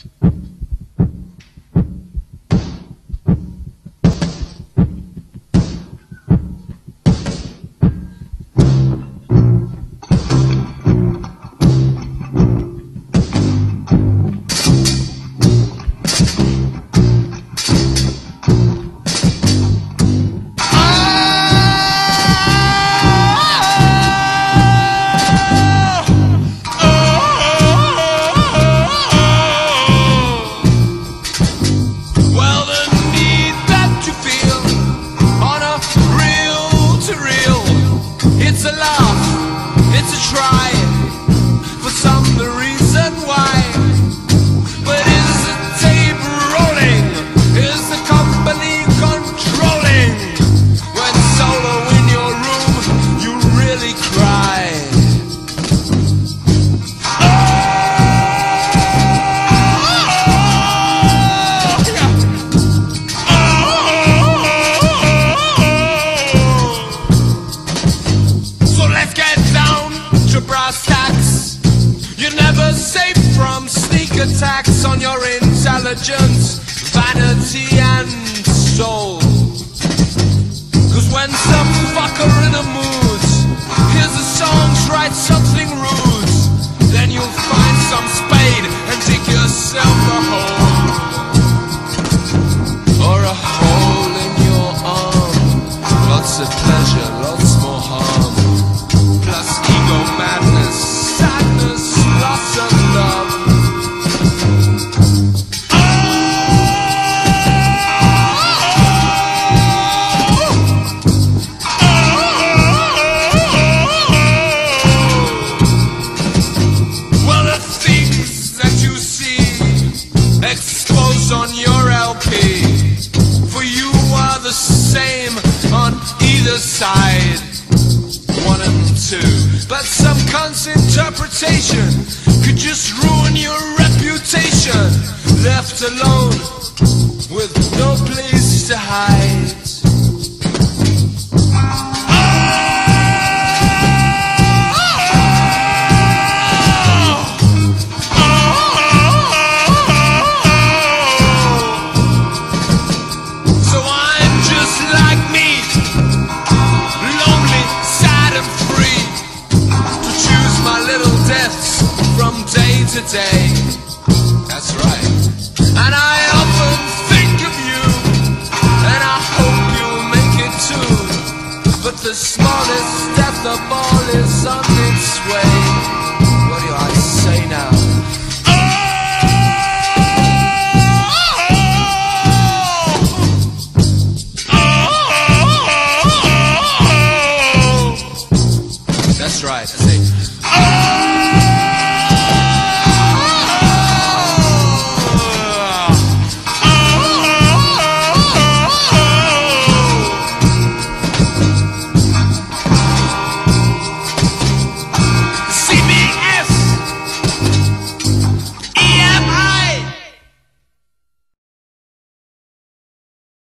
Attacks on your intelligence, vanity and soul. Cause when some fucker in a mood hears the songs write something rude, then you'll find some spade and dig yourself a hole. Or a hole in your arm. Lots of pleasure, lots more harm. Plus ego madness, sadness, lots of love. On your LP, for you are the same on either side, 1 and 2. But some cunt's interpretation could just ruin your reputation. Left alone with no place to hide. Today, that's right. And I often think of you, and I hope you'll make it too. But the smallest death of all is on its way. What do I say now? That's right. I say,